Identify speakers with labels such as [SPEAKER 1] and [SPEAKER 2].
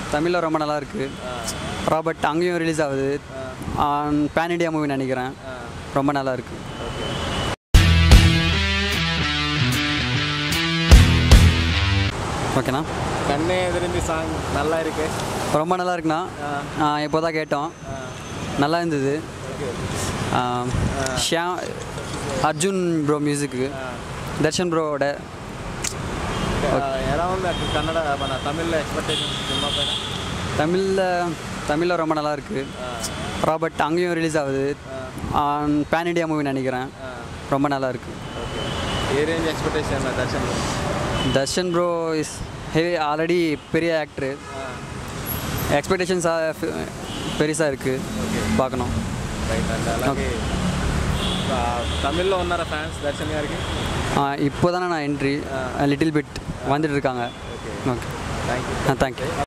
[SPEAKER 1] தமிழில் ரொம்ப நல்லா இருக்குது. ராபர்ட் அங்கேயும் ரிலீஸ் ஆகுது. பேன் இண்டியா மூவி நினைக்கிறேன். ரொம்ப நல்லா இருக்குது. ஓகேண்ணா.
[SPEAKER 2] கண்ணே எதிர்ந்து சாங் நல்லா இருக்கு.
[SPEAKER 1] ரொம்ப நல்லா இருக்குண்ணா. இப்போ தான் கேட்டோம். நல்லா இருந்தது. அர்ஜுன் ப்ரோ மியூசிக்கு, தர்ஷன் ப்ரோவோட
[SPEAKER 2] கன்னட தமிழில் எக்ஸ்பெக்டேஷன்
[SPEAKER 1] தமிழில் ரொம்ப நல்லா இருக்குது. ராபர்ட் அங்கேயும் ரிலீஸ் ஆகுது. பேன் இண்டியா மூவி நினைக்கிறேன். ரொம்ப நல்லா இருக்குது.
[SPEAKER 2] Range expectation
[SPEAKER 1] Darshan bro is heavy, already பெரிய ஆக்டரு. எக்ஸ்பெக்டேஷன்ஸாக பெருசாக இருக்குது. பார்க்கணும்.
[SPEAKER 2] தமிழில் ஒன்றரை ஃபேன்ஸ் தர்ஷன் யாருக்கு?
[SPEAKER 1] இப்போ தானே நான் என்ட்ரி லிட்டில் பிட் வந்துட்டு இருக்காங்க. Okay, thank you.